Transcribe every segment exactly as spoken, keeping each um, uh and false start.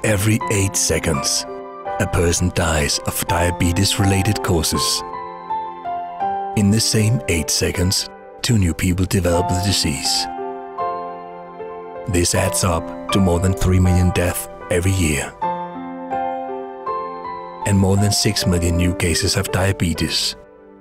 Every eight seconds, a person dies of diabetes-related causes. In the same eight seconds, two new people develop the disease. This adds up to more than three million deaths every year. And more than six million new cases of diabetes.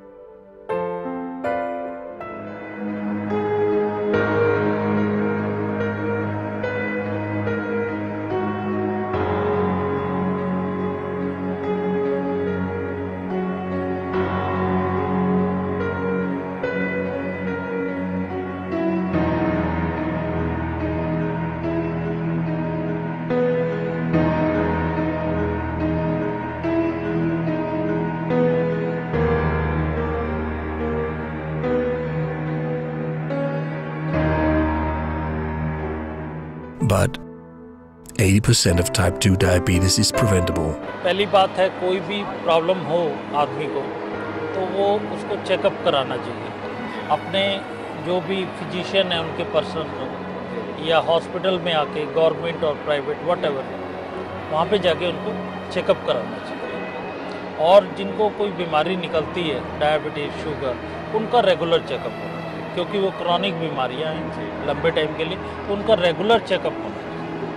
But eighty percent of type two diabetes is preventable. पहली बात है, कोई भी problem हो आदमी को तो वो उसको चेकअप कराना चाहिए। अपने जो भी फिजिशियन है उनके पर्सन या हॉस्पिटल में आके, गवर्नमेंट और प्राइवेट व्हाटएवर, वहाँ पे जाके उनको चेकअप कराना चाहिए। और जिनको कोई बीमारी निकलती है, डायबिटीज, शुगर, उनका रेगुलर चेकअप होना चाहिए, क्योंकि वो क्रॉनिक बीमारियाँ हैं लंबे टाइम के लिए, तो उनका रेगुलर चेकअप होना चाहिए।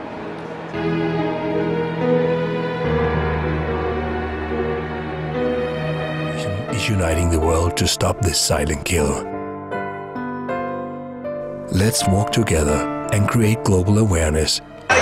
Is uniting the world to stop this silent killer. Let's walk together and create global awareness.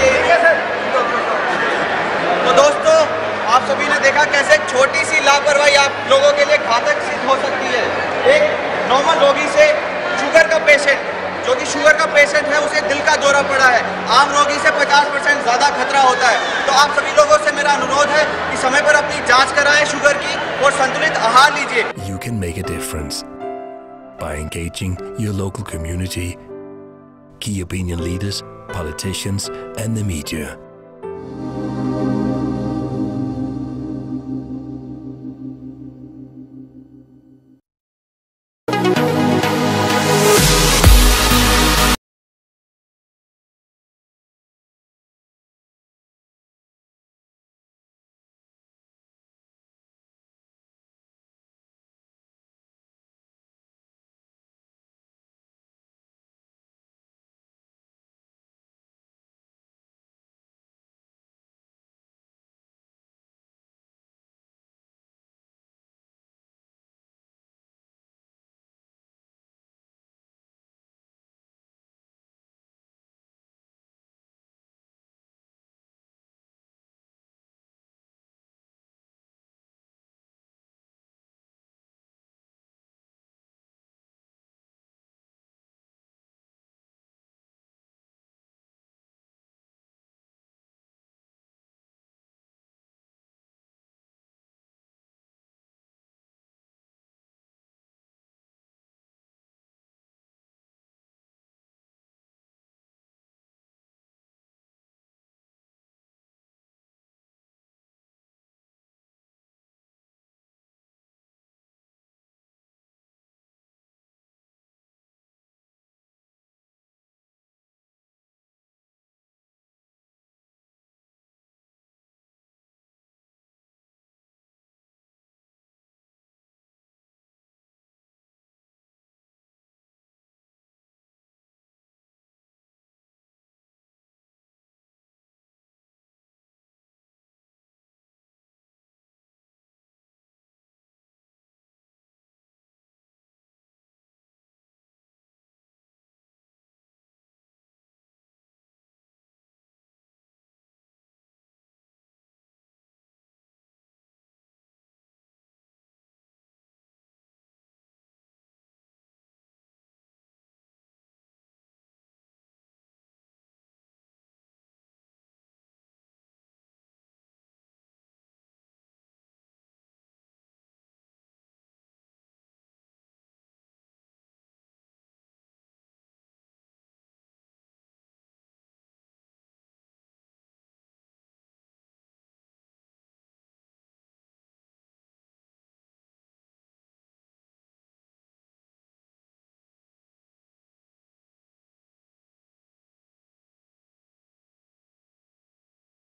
तो दोस्तों, आप सभी ने देखा कैसे छोटी सी लापरवाही आप लोगों के लिए घातक सिद्ध हो सकती है। एक नॉर्मल रोगी से शुगर का पेशेंट, जो कि शुगर का पेशेंट है, उसे दिल का दौरा पड़ा है, आम रोगी से पचास परसेंट ज़्यादा खतरा होता है। तो आप सभी लोगों से मेरा अनुरोध है कि समय पर अपनी जांच कराएं शुगर की और संतुलित आहार लीजिए। You can make a difference by engaging your local community, key opinion leaders, politicians, and the media.